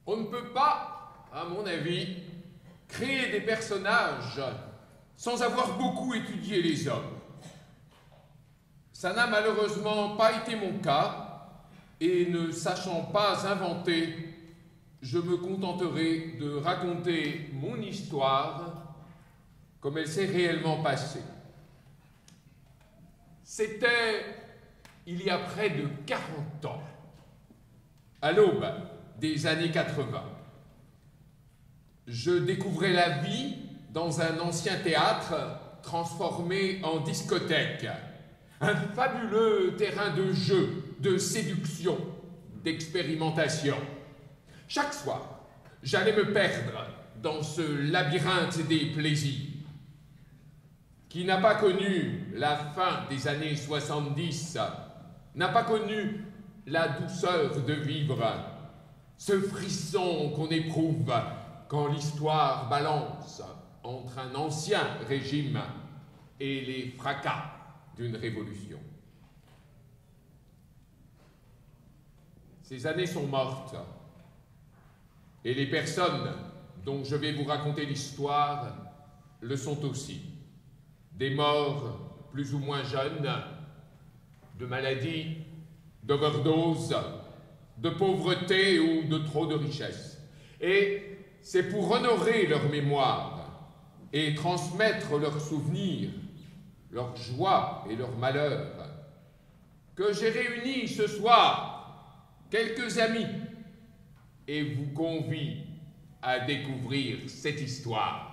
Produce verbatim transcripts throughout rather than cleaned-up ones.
On ne peut pas, à mon avis, créer des personnages sans avoir beaucoup étudié les hommes. Ça n'a malheureusement pas été mon cas, et ne sachant pas inventer, je me contenterai de raconter mon histoire comme elle s'est réellement passée. C'était il y a près de quarante ans, à l'aube des années quatre-vingt. Je découvrais la vie dans un ancien théâtre transformé en discothèque. Un fabuleux terrain de jeu, de séduction, d'expérimentation. Chaque soir, j'allais me perdre dans ce labyrinthe des plaisirs. Qui n'a pas connu la fin des années soixante-dix, n'a pas connu la douceur de vivre, ce frisson qu'on éprouve quand l'histoire balance entre un ancien régime et les fracas d'une révolution. Ces années sont mortes, et les personnes dont je vais vous raconter l'histoire le sont aussi. Des morts plus ou moins jeunes, de maladies, d'overdose, de pauvreté ou de trop de richesse. Et c'est pour honorer leur mémoire et transmettre leurs souvenirs, leurs joies et leurs malheurs, que j'ai réuni ce soir quelques amis et vous convie à découvrir cette histoire.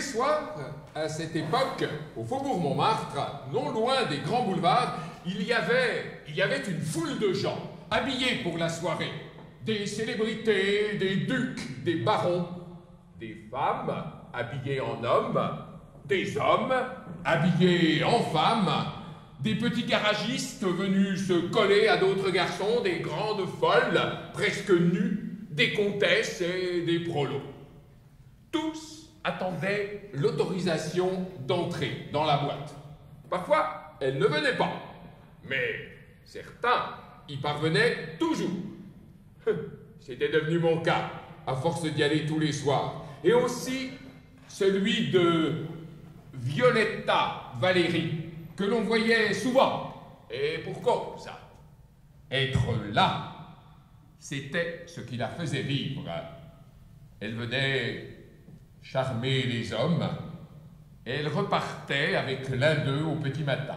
soirs, à cette époque, au faubourg Montmartre, non loin des grands boulevards, il y avait, il y avait une foule de gens habillés pour la soirée. Des célébrités, des ducs, des barons, des femmes habillées en hommes, des hommes habillés en femmes, des petits garagistes venus se coller à d'autres garçons, des grandes folles, presque nues, des comtesses et des prolos. Tous attendaient l'autorisation d'entrer dans la boîte. Parfois, elle ne venait pas, mais certains y parvenaient toujours. C'était devenu mon cas, à force d'y aller tous les soirs. Et aussi celui de Violetta Valérie, que l'on voyait souvent, et pour cause. Être là, c'était ce qui la faisait vivre. Elle venait charmer les hommes, et elle repartait avec l'un d'eux au petit matin.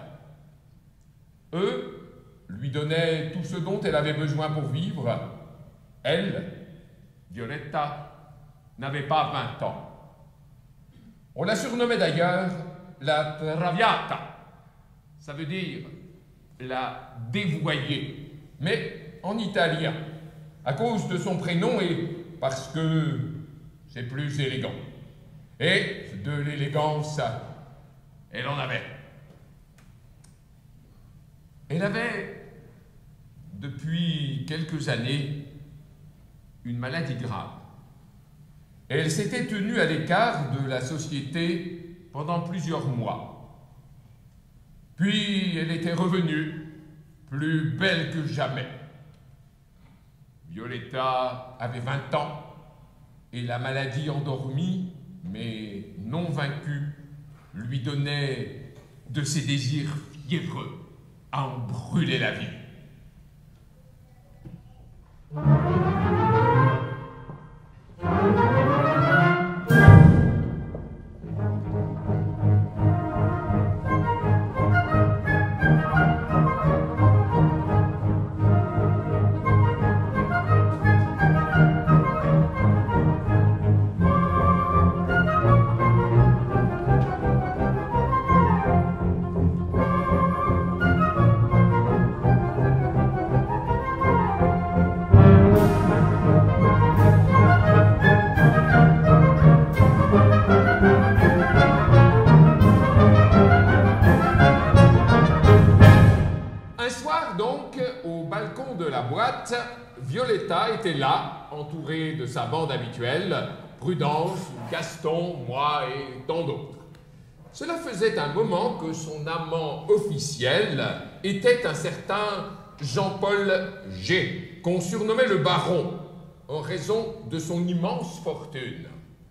Eux lui donnaient tout ce dont elle avait besoin pour vivre. Elle, Violetta, n'avait pas vingt ans. On la surnommait d'ailleurs la Traviata. Ça veut dire la dévoyée, mais en italien, à cause de son prénom et parce que c'est plus élégant. Et de l'élégance, elle en avait. Elle avait, depuis quelques années, une maladie grave. Elle s'était tenue à l'écart de la société pendant plusieurs mois. Puis elle était revenue, plus belle que jamais. Violetta avait vingt ans, et la maladie endormie, mais non vaincue, lui donnait de ses désirs fiévreux à en brûler la vie. Violetta était là, entourée de sa bande habituelle, Prudence, Gaston, moi et tant d'autres. Cela faisait un moment que son amant officiel était un certain Jean-Paul G, qu'on surnommait le baron, en raison de son immense fortune.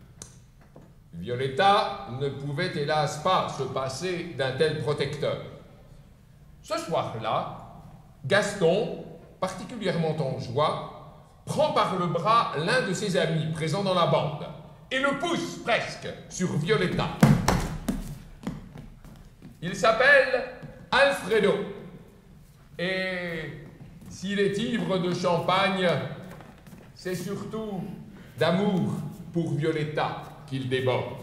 Violetta ne pouvait hélas pas se passer d'un tel protecteur. Ce soir-là, Gaston, particulièrement en joie, prend par le bras l'un de ses amis présents dans la bande et le pousse presque sur Violetta. Il s'appelle Alfredo et s'il est ivre de champagne, c'est surtout d'amour pour Violetta qu'il déborde.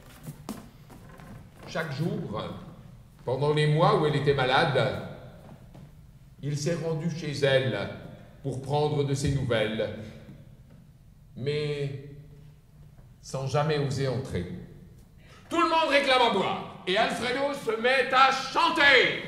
Chaque jour, pendant les mois où elle était malade, il s'est rendu chez elle pour prendre de ses nouvelles, mais sans jamais oser entrer. Tout le monde réclame à boire, et Alfredo se met à chanter.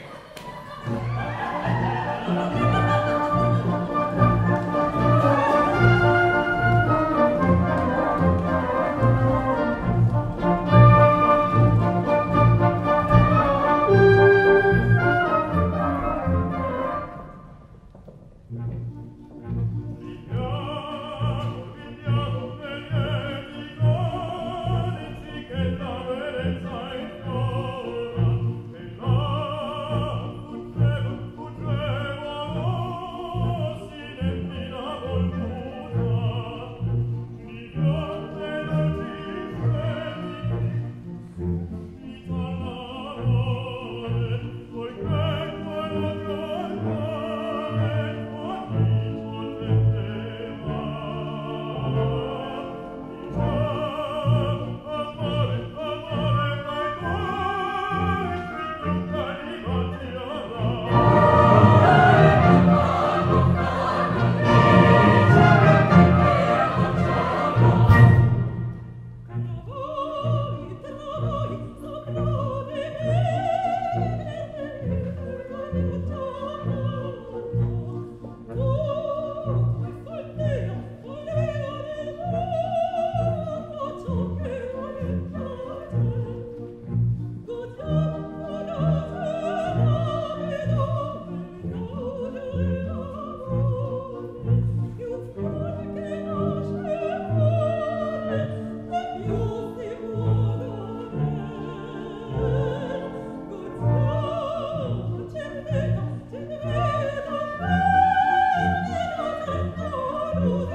Oh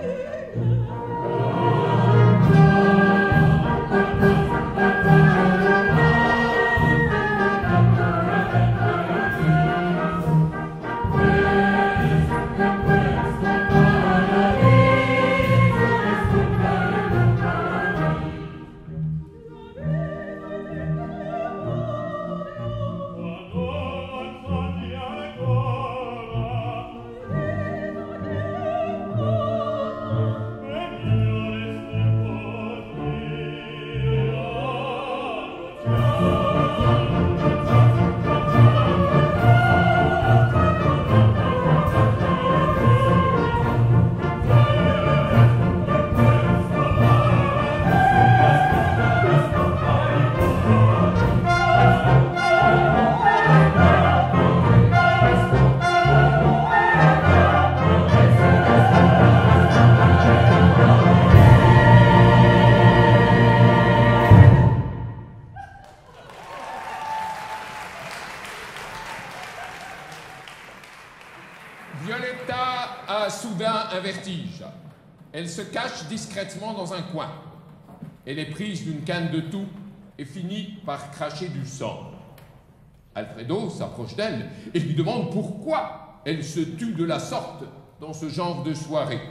Violetta a soudain un vertige. Elle se cache discrètement dans un coin. Elle est prise d'une canne de toux et finit par cracher du sang. Alfredo s'approche d'elle et lui demande pourquoi elle se tue de la sorte dans ce genre de soirée.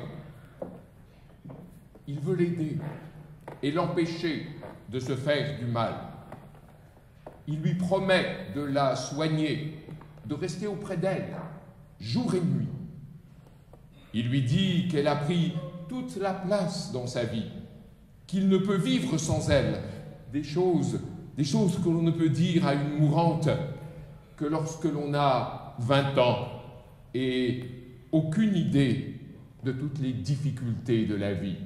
Il veut l'aider et l'empêcher de se faire du mal. Il lui promet de la soigner, de rester auprès d'elle, jour et nuit. Il lui dit qu'elle a pris toute la place dans sa vie, qu'il ne peut vivre sans elle, des choses, des choses que l'on ne peut dire à une mourante que lorsque l'on a vingt ans et aucune idée de toutes les difficultés de la vie.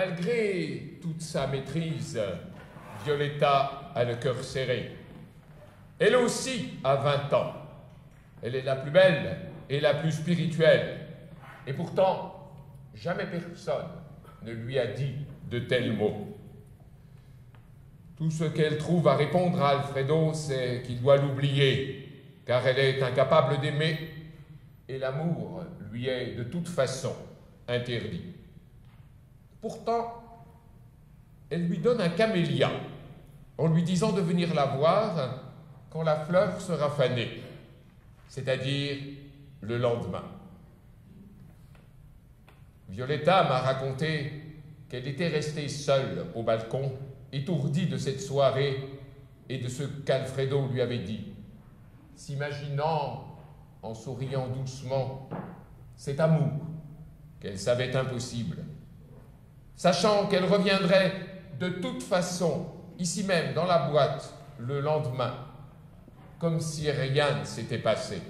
Malgré toute sa maîtrise, Violetta a le cœur serré. Elle aussi a vingt ans. Elle est la plus belle et la plus spirituelle. Et pourtant, jamais personne ne lui a dit de tels mots. Tout ce qu'elle trouve à répondre à Alfredo, c'est qu'il doit l'oublier, car elle est incapable d'aimer, et l'amour lui est de toute façon interdit. Pourtant, elle lui donne un camélia, en lui disant de venir la voir quand la fleur sera fanée, c'est-à-dire le lendemain. Violetta m'a raconté qu'elle était restée seule au balcon, étourdie de cette soirée et de ce qu'Alfredo lui avait dit, s'imaginant, en souriant doucement, cet amour qu'elle savait impossible, sachant qu'elle reviendrait de toute façon, ici même, dans la boîte, le lendemain, comme si rien ne s'était passé.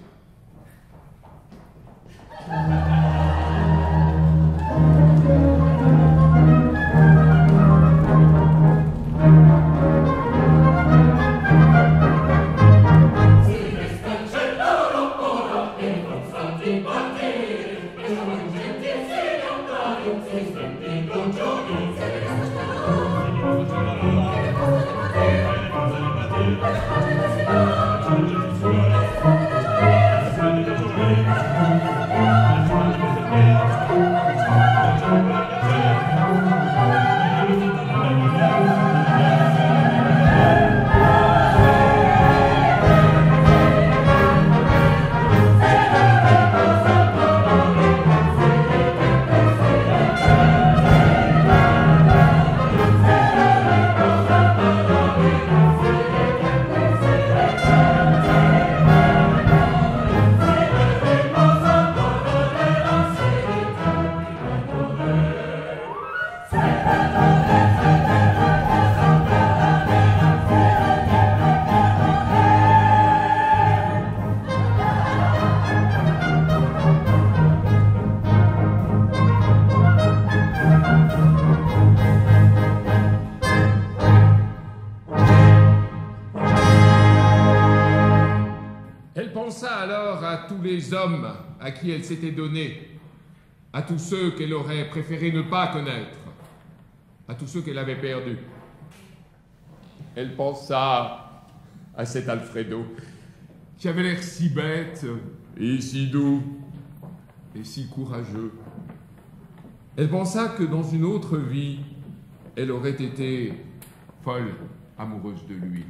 Les hommes à qui elle s'était donnée, à tous ceux qu'elle aurait préféré ne pas connaître, à tous ceux qu'elle avait perdus. Elle pensa à cet Alfredo, qui avait l'air si bête, et si doux, et si courageux. Elle pensa que dans une autre vie, elle aurait été folle, amoureuse de lui.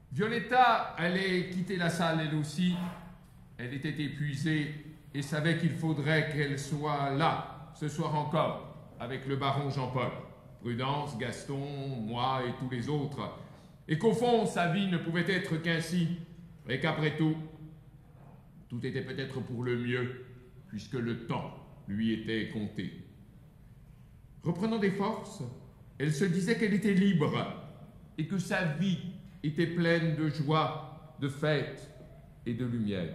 Violetta allait quitter la salle elle aussi. Elle était épuisée et savait qu'il faudrait qu'elle soit là, ce soir encore, avec le baron Jean-Paul, Prudence, Gaston, moi et tous les autres, et qu'au fond, sa vie ne pouvait être qu'ainsi, et qu'après tout, tout était peut-être pour le mieux, puisque le temps lui était compté. Reprenant des forces, elle se disait qu'elle était libre, et que sa vie était pleine de joie, de fête et de lumière.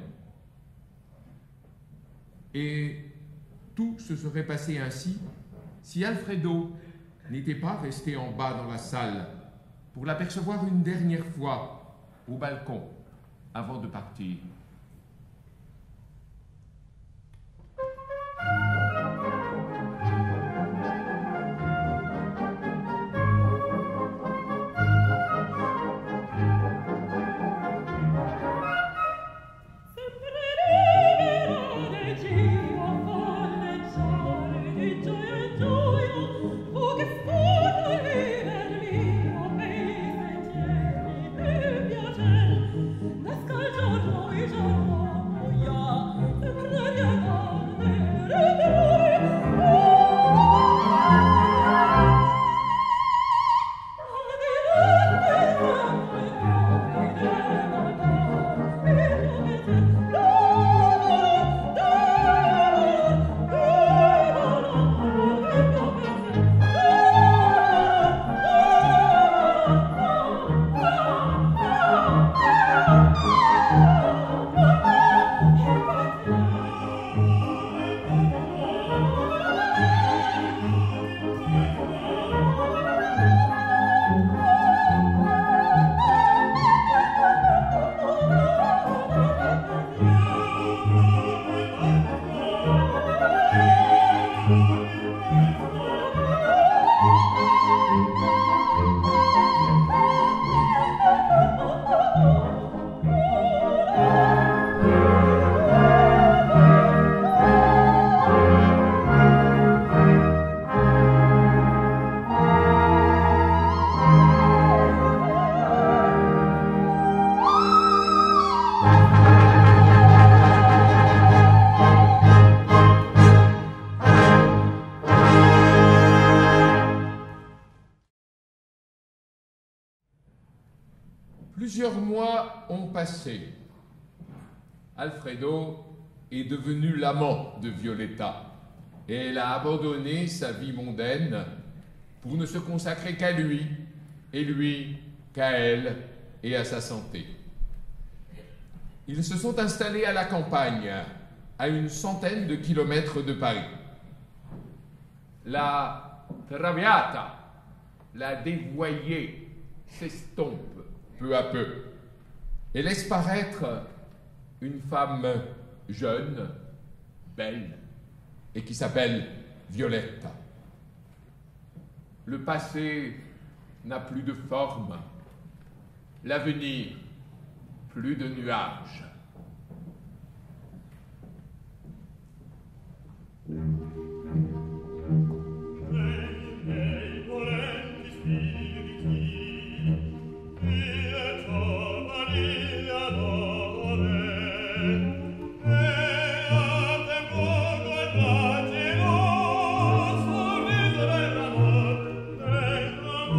Et tout se serait passé ainsi si Alfredo n'était pas resté en bas dans la salle pour l'apercevoir une dernière fois au balcon avant de partir. Plusieurs mois ont passé. Alfredo est devenu l'amant de Violetta et elle a abandonné sa vie mondaine pour ne se consacrer qu'à lui, et lui qu'à elle et à sa santé. Ils se sont installés à la campagne, à une centaine de kilomètres de Paris. La traviata, la dévoyée, s'estompe peu à peu et laisse paraître une femme jeune, belle, et qui s'appelle Violetta. Le passé n'a plus de forme, l'avenir plus de nuages.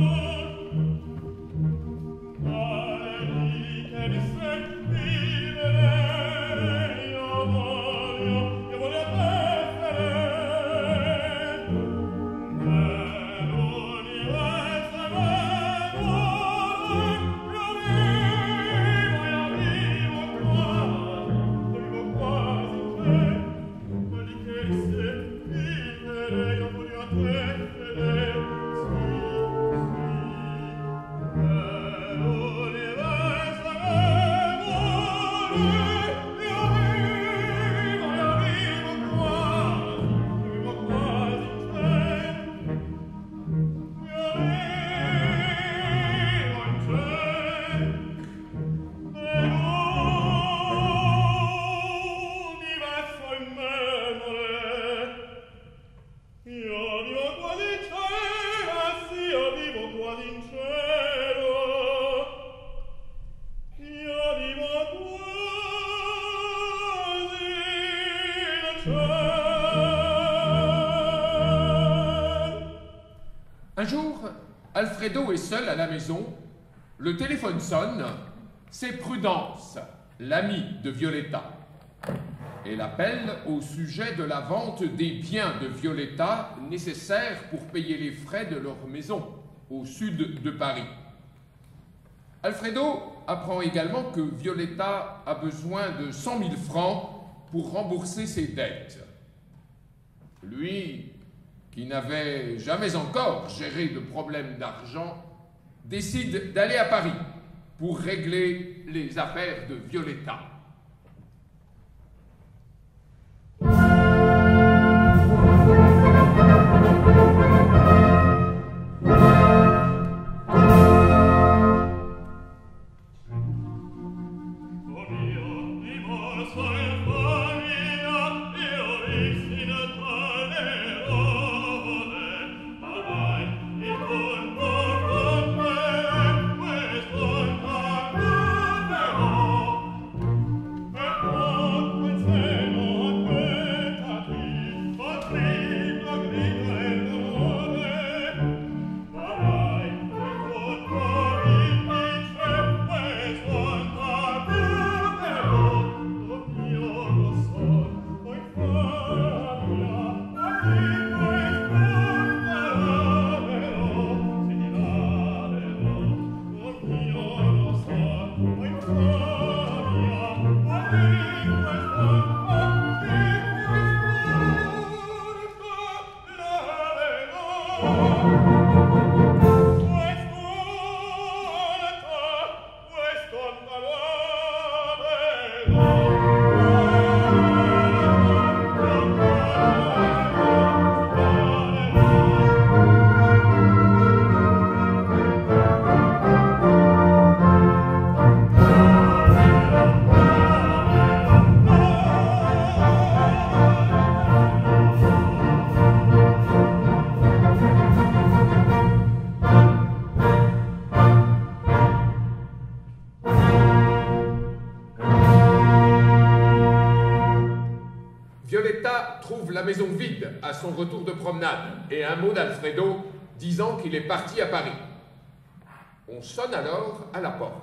Vive Un jour, Alfredo est seul à la maison, le téléphone sonne, c'est Prudence, l'amie de Violetta. Elle appelle au sujet de la vente des biens de Violetta nécessaires pour payer les frais de leur maison au sud de Paris. Alfredo apprend également que Violetta a besoin de cent mille francs pour rembourser ses dettes. Lui, qui n'avait jamais encore géré de problème d'argent, décide d'aller à Paris pour régler les affaires de Violetta. Violetta trouve la maison vide à son retour de promenade et un mot d'Alfredo disant qu'il est parti à Paris. On sonne alors à la porte.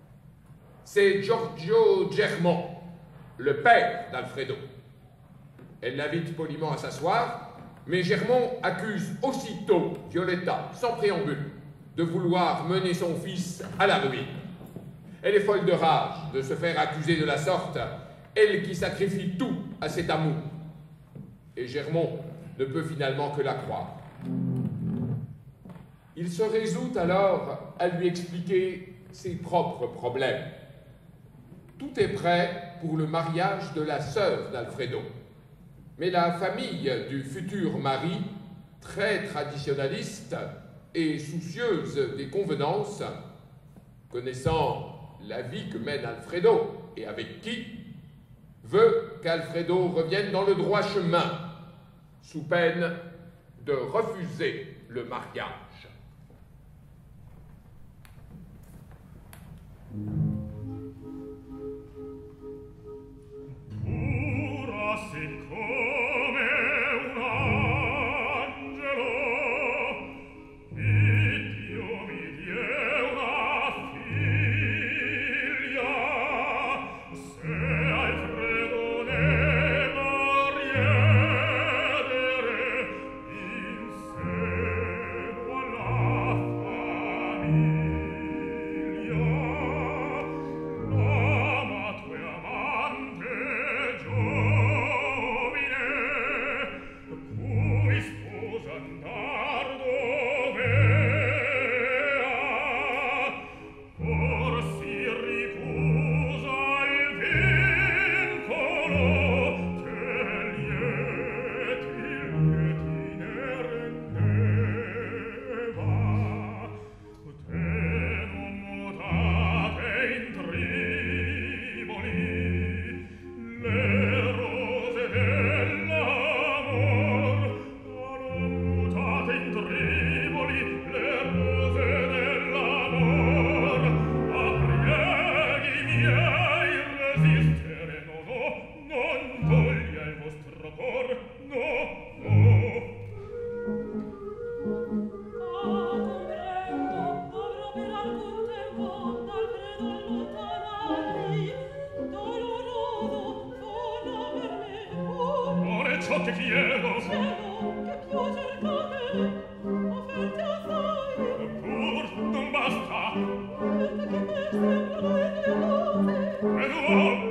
C'est Giorgio Germont, le père d'Alfredo. Elle l'invite poliment à s'asseoir, mais Germont accuse aussitôt Violetta, sans préambule, de vouloir mener son fils à la ruine. Elle est folle de rage de se faire accuser de la sorte, elle qui sacrifie tout à cet amour. Et Germont ne peut finalement que la croire. Il se résout alors à lui expliquer ses propres problèmes. Tout est prêt pour le mariage de la sœur d'Alfredo. Mais la famille du futur mari, très traditionnaliste et soucieuse des convenances, connaissant la vie que mène Alfredo et avec qui, veut qu'Alfredo revienne dans le droit chemin, sous peine de refuser le mariage. Pura siccome un angelo, Dio mi die una figlia, se Alfredo ne va riedere in seno te chiedo Cielo, che più cercate, offerti assai. pur non basta Niente che me sembrano e veloce. ed uomo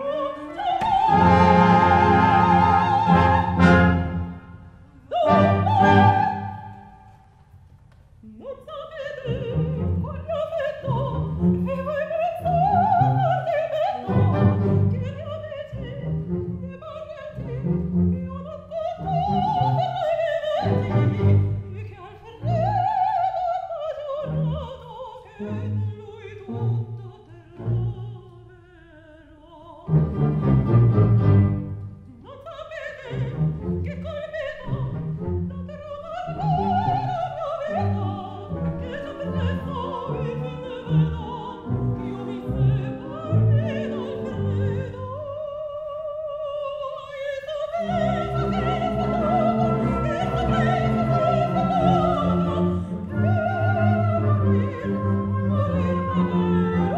Non sapete con mio affetto e voi pensate bello che mio amici e parenti io non posso per voi viventi e che al freddo m'ha giurato che lui tutto terrò. Non sapete che col meno non terrò mai la mia vita, che già per questo mi fin vedo che io mi separi dal freddo. E sapevo che eri stato, e sapevo che eri stato, che morir, morir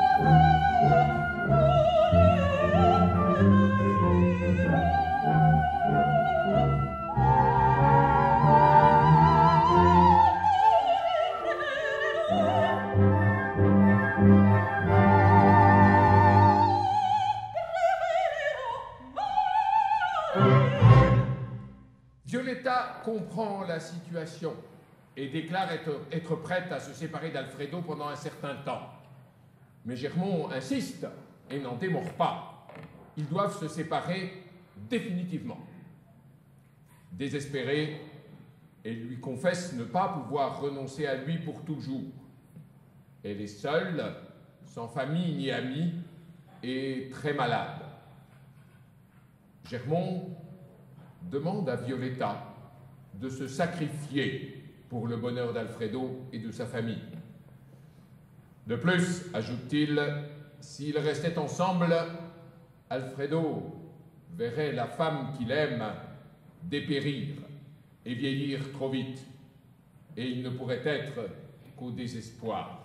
Violetta comprend la situation et déclare être, être prête à se séparer d'Alfredo pendant un certain temps. Mais Germont insiste et n'en démord pas. Ils doivent se séparer définitivement. Désespérée, elle lui confesse ne pas pouvoir renoncer à lui pour toujours. Elle est seule, sans famille ni amis, et très malade. Germont demande à Violetta de se sacrifier pour le bonheur d'Alfredo et de sa famille. De plus, ajoute-t-il, s'ils restaient ensemble, Alfredo verrait la femme qu'il aime dépérir et vieillir trop vite, et il ne pourrait être qu'au désespoir.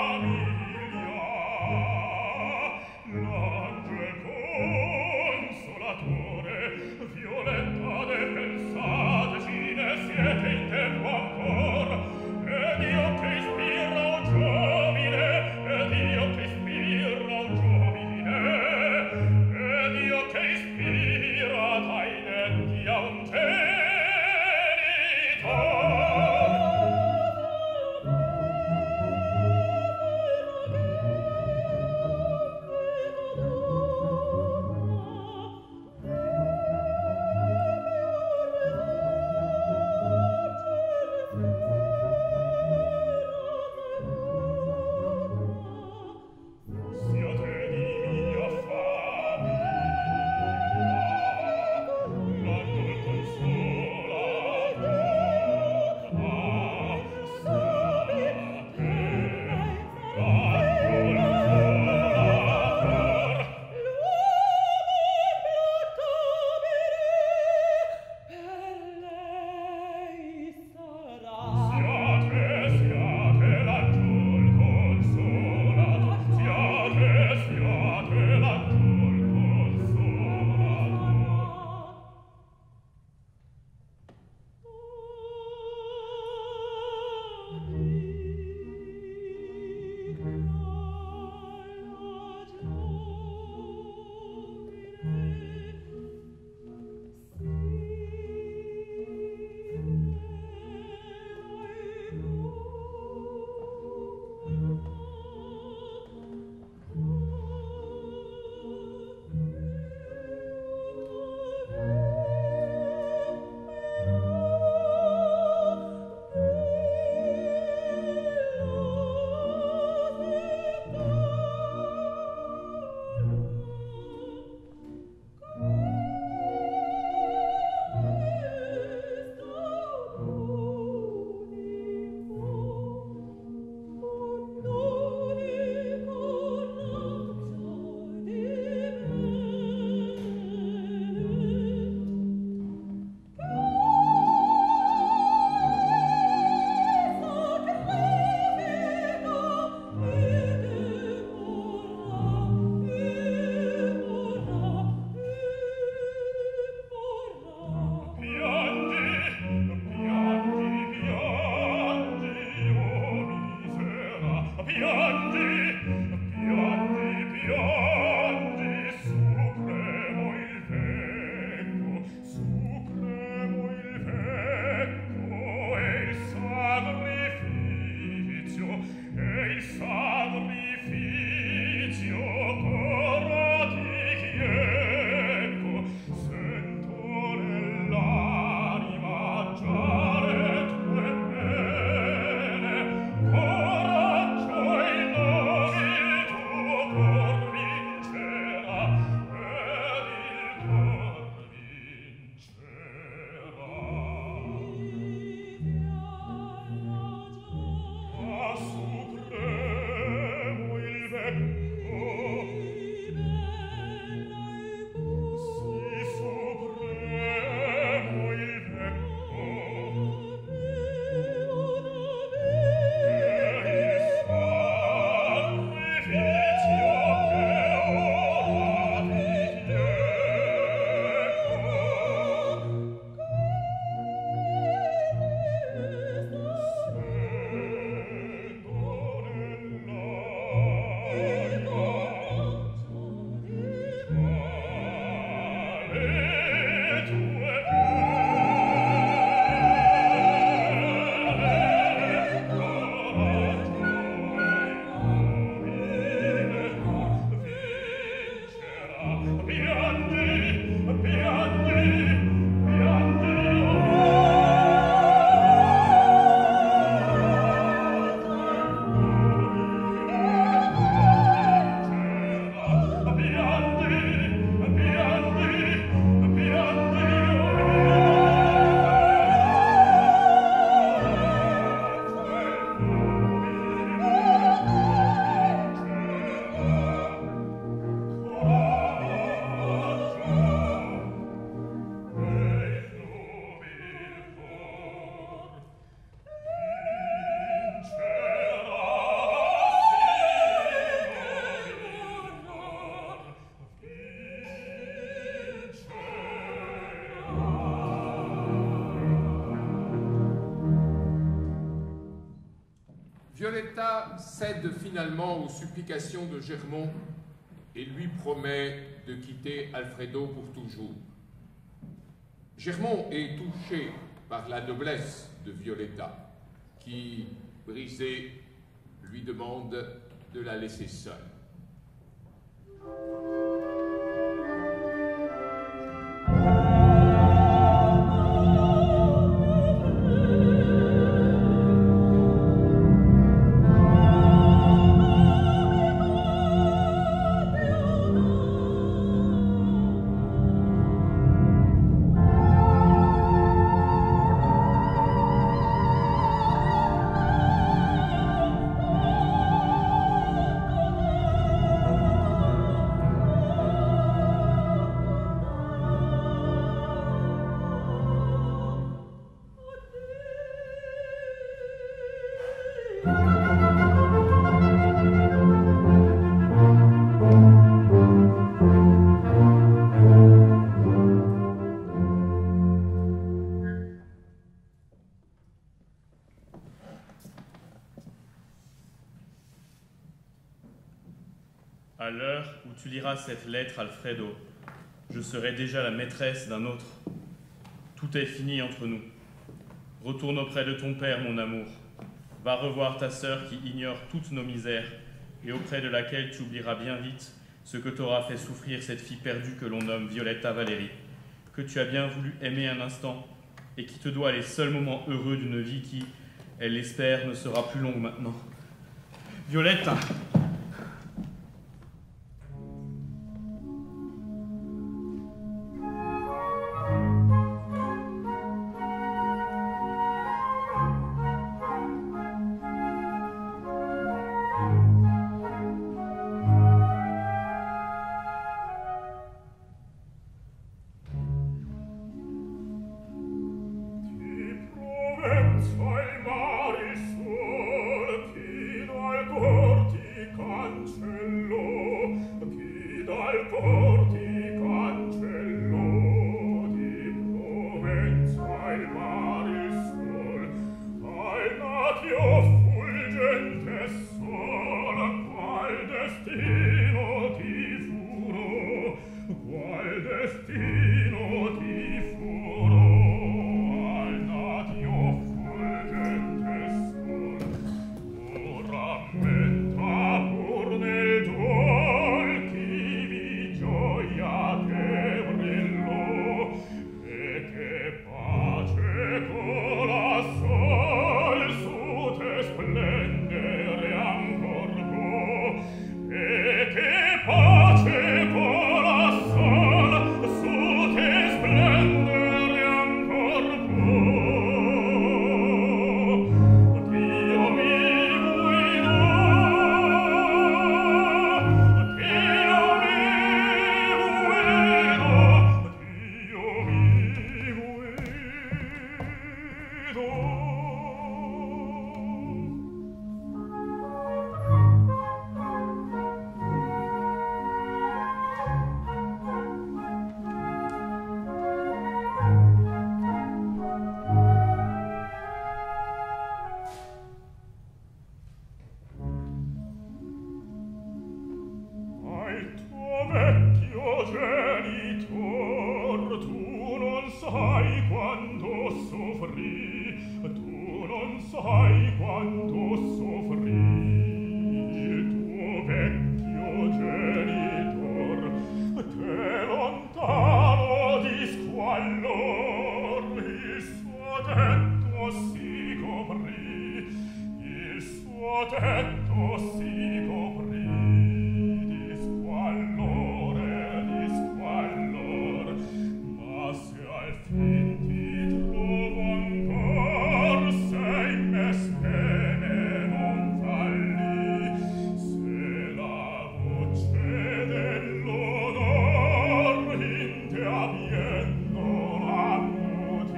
l'angel Violetta cède finalement aux supplications de Germont et lui promet de quitter Alfredo pour toujours. Germont est touché par la noblesse de Violetta, qui, brisée, lui demande de la laisser seule. À l'heure où tu liras cette lettre, Alfredo, je serai déjà la maîtresse d'un autre. Tout est fini entre nous. Retourne auprès de ton père, mon amour. Va revoir ta sœur qui ignore toutes nos misères et auprès de laquelle tu oublieras bien vite ce que t'aura fait souffrir cette fille perdue que l'on nomme Violetta Valérie, que tu as bien voulu aimer un instant et qui te doit les seuls moments heureux d'une vie qui, elle l'espère, ne sera plus longue maintenant. Violetta!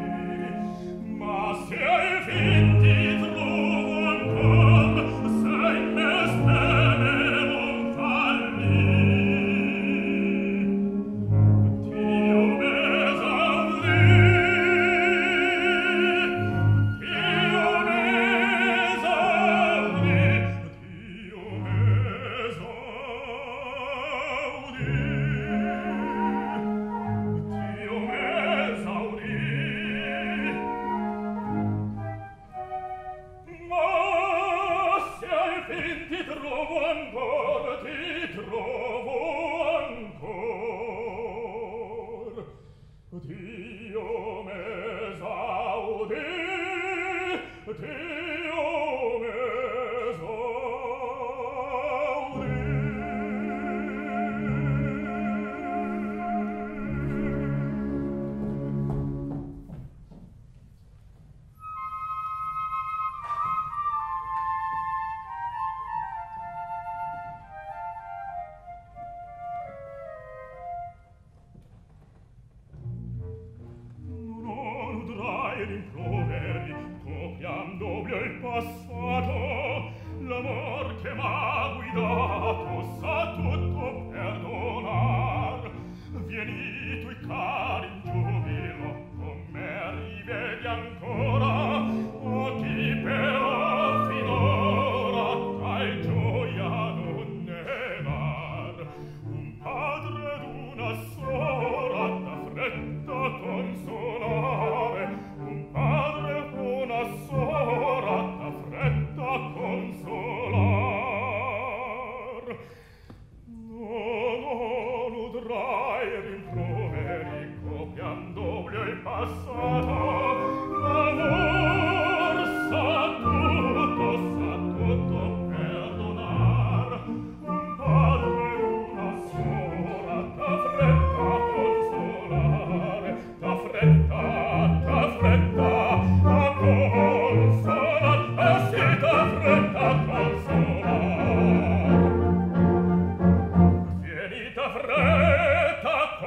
Se al fin ti trovo ancor, sei rimproveri, copiando via il passato, l'amor che m'ha guidato sa tutto perdonar. Vieni tui cari in giubilo, con me rivedi ancora, occhi però finora tal gioia non ne var. Un padre ed una sora da fretta consolare, un padre ed una sora da fretta consolare. No, non udrai rimproveri, copiando via il passato, l'amor sa tutto, sa tutto perdonar. Un padre e una sora da fretta consolare, da fretta, da fretta a consolar, e sì da fretta a consolar. Vieni da fretta a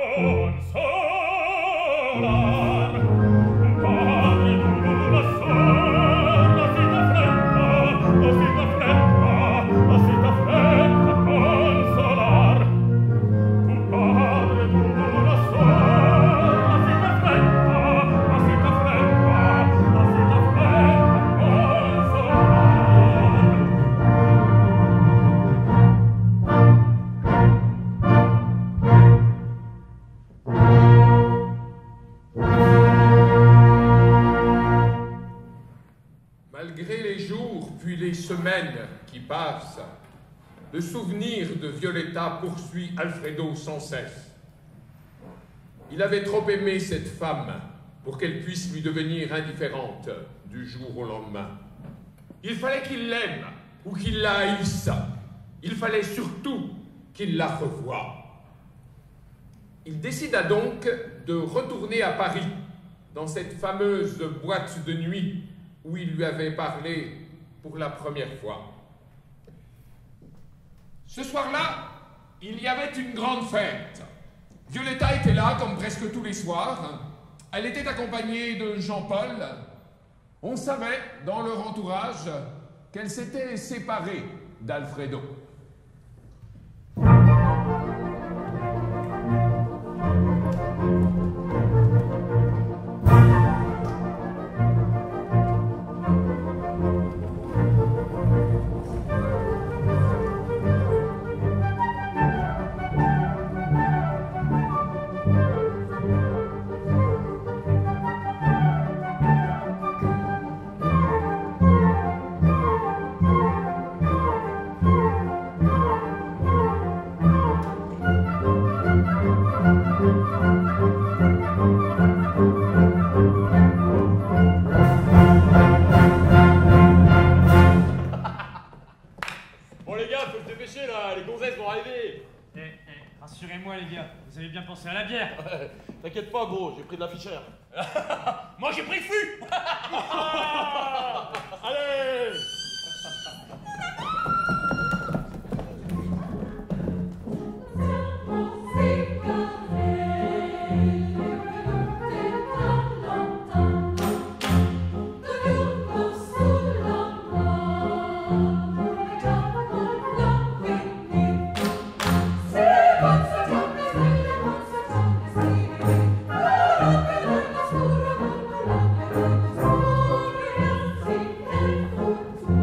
consolar, un padre ed una sora, sì da fretta, sì da fretta, sì da fretta a consolar. Un padre ed una sora, sì da fretta, sì da fretta, sì da fretta a consolar. Malgré les jours puis les semaines qui passent, le souvenir de Violetta poursuit Alfredo sans cesse. Il avait trop aimé cette femme pour qu'elle puisse lui devenir indifférente du jour au lendemain. Il fallait qu'il l'aime ou qu'il la haïsse. Il fallait surtout qu'il la revoie. Il décida donc de retourner à Paris, dans cette fameuse boîte de nuit où il lui avait parlé pour la première fois. Ce soir-là, il y avait une grande fête. Violetta était là, comme presque tous les soirs. Elle était accompagnée de Jean-Paul. On savait, dans leur entourage, qu'elle s'était séparée d'Alfredo. Bon les gars, faut se dépêcher là, les gonzesses vont arriver. Eh, eh, rassurez-moi les gars, vous avez bien pensé à la bière. Ouais, t'inquiète pas gros, j'ai pris de la fichère. Moi j'ai pris le fût. Allez. Thank you.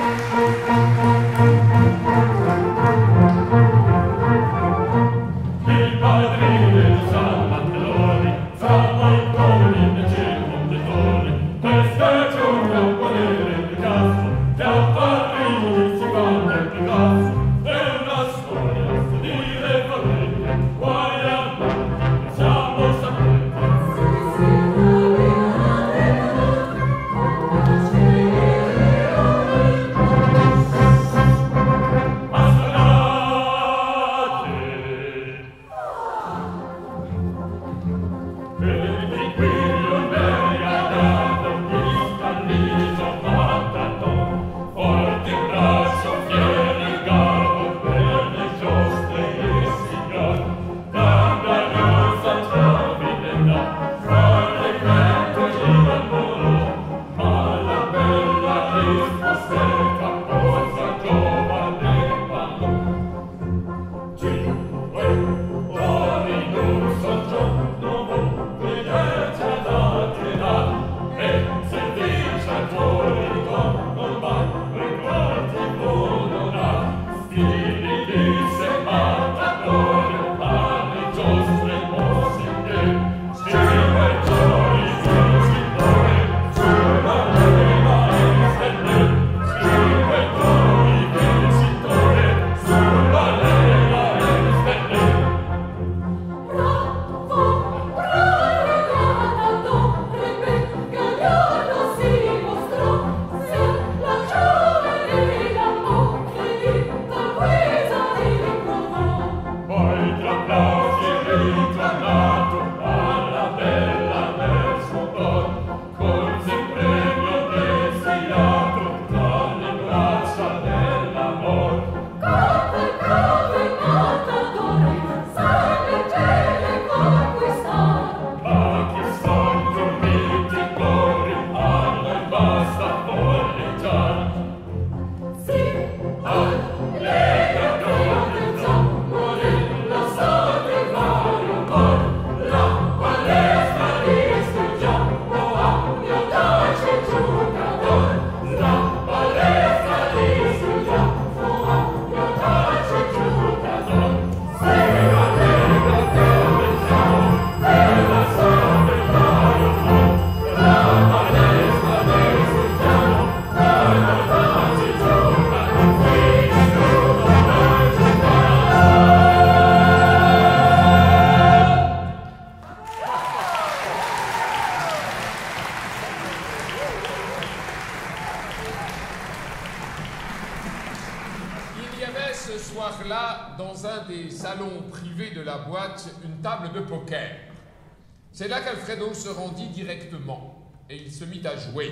Une table de poker. C'est là qu'Alfredo se rendit directement et il se mit à jouer.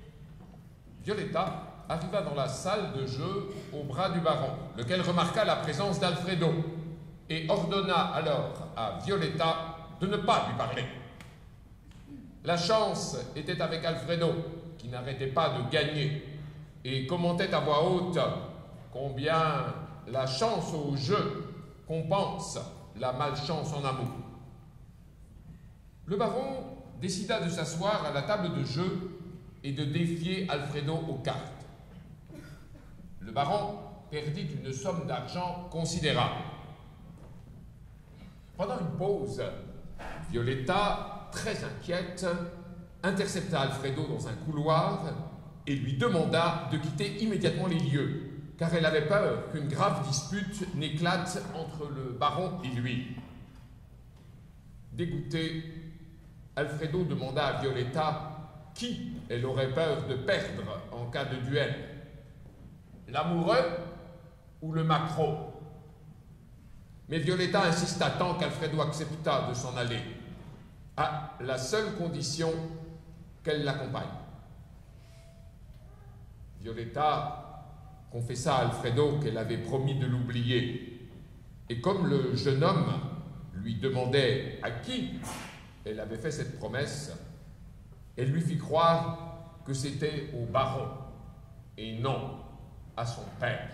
Violetta arriva dans la salle de jeu au bras du baron, lequel remarqua la présence d'Alfredo et ordonna alors à Violetta de ne pas lui parler. La chance était avec Alfredo, qui n'arrêtait pas de gagner et commentait à voix haute combien la chance au jeu compense la malchance en amour. Le baron décida de s'asseoir à la table de jeu et de défier Alfredo aux cartes. Le baron perdit une somme d'argent considérable. Pendant une pause, Violetta, très inquiète, intercepta Alfredo dans un couloir et lui demanda de quitter immédiatement les lieux, car elle avait peur qu'une grave dispute n'éclate entre le baron et lui. Dégoûté, Alfredo demanda à Violetta qui elle aurait peur de perdre en cas de duel, l'amoureux ou le maquereau. Mais Violetta insista tant qu'Alfredo accepta de s'en aller, à la seule condition qu'elle l'accompagne. Violetta confessa à Alfredo qu'elle avait promis de l'oublier. Et comme le jeune homme lui demandait à qui elle avait fait cette promesse, elle lui fit croire que c'était au baron et non à son père.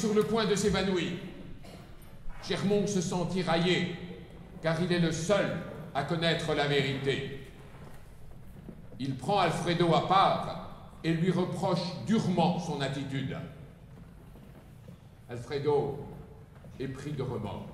sur le point de s'évanouir. Germont se sent tiraillé, car il est le seul à connaître la vérité. Il prend Alfredo à part et lui reproche durement son attitude. Alfredo est pris de remords.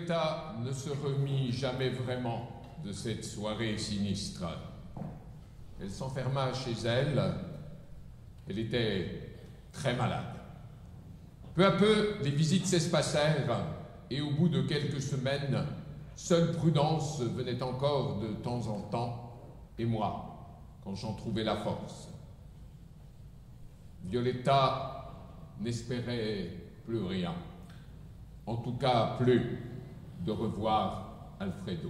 Violetta ne se remit jamais vraiment de cette soirée sinistre. Elle s'enferma chez elle. Elle était très malade. Peu à peu, les visites s'espacèrent et au bout de quelques semaines, seule Prudence venait encore de temps en temps, et moi, quand j'en trouvais la force. Violetta n'espérait plus rien. En tout cas, plus de revoir Alfredo.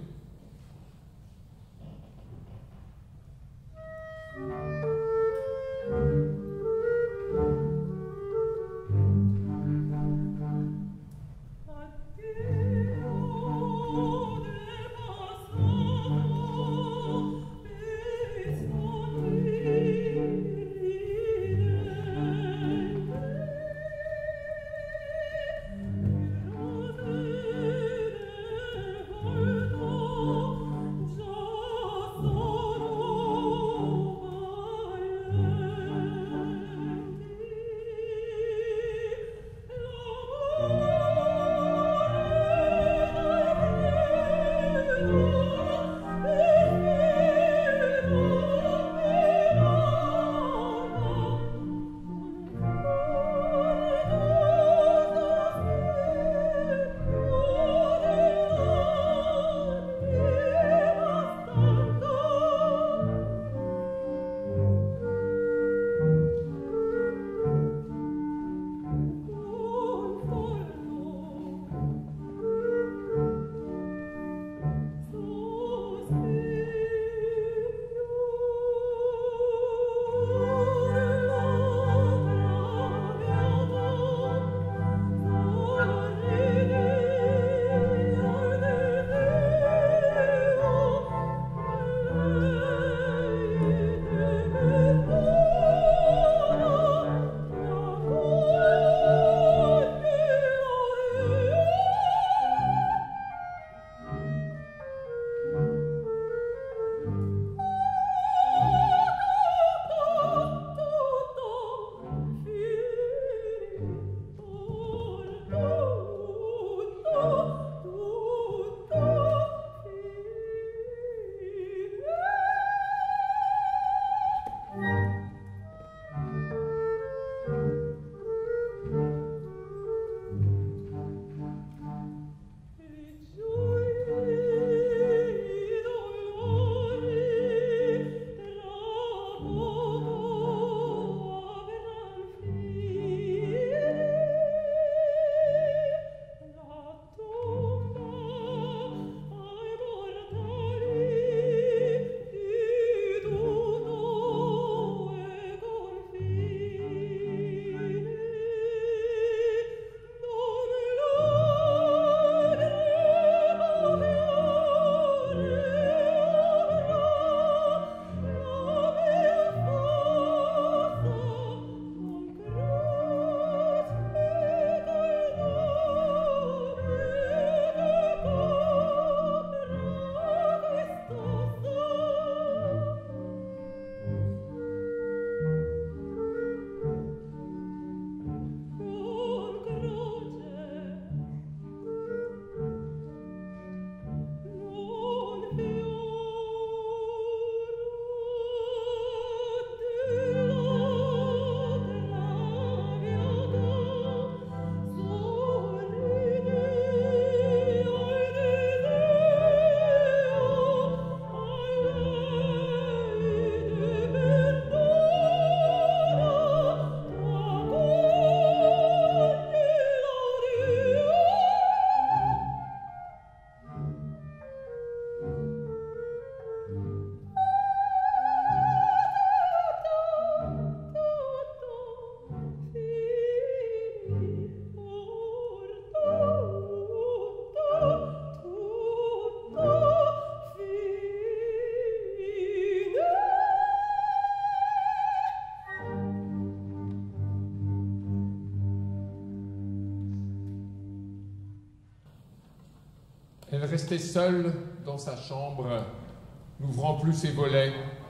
Elle restait seule dans sa chambre, n'ouvrant plus ses volets,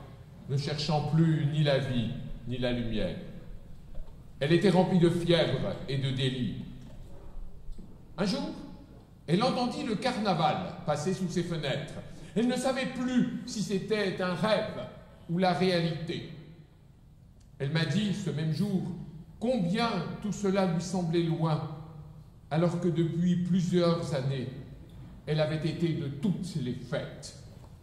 ne cherchant plus ni la vie, ni la lumière. Elle était remplie de fièvre et de délit. Un jour, Elle entendit le carnaval passer sous ses fenêtres. Elle ne savait plus si c'était un rêve ou la réalité. Elle m'a dit ce même jour combien tout cela lui semblait loin, alors que depuis plusieurs années, elle avait été de toutes les fêtes.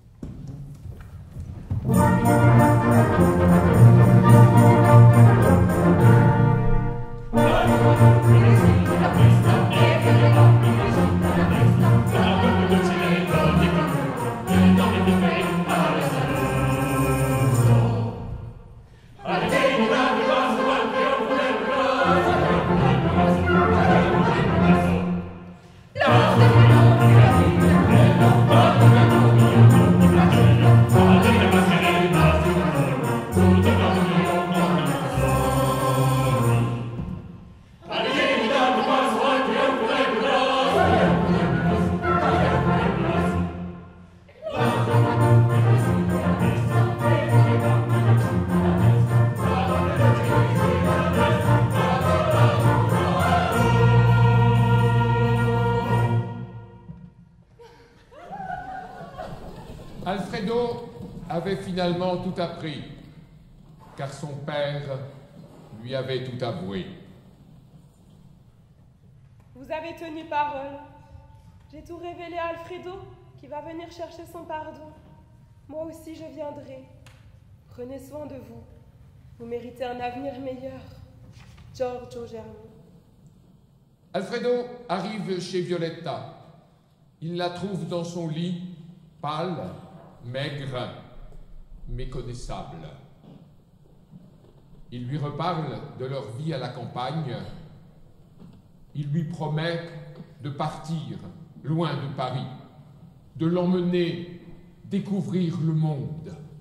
Alfredo avait finalement tout appris, car son père lui avait tout avoué. Vous avez tenu parole. J'ai tout révélé à Alfredo, qui va venir chercher son pardon. Moi aussi je viendrai. Prenez soin de vous. Vous méritez un avenir meilleur. Giorgio Germi. Alfredo arrive chez Violetta. Il la trouve dans son lit, pâle, maigre, méconnaissable. Il lui reparle de leur vie à la campagne. Il lui promet de partir loin de Paris, de l'emmener découvrir le monde.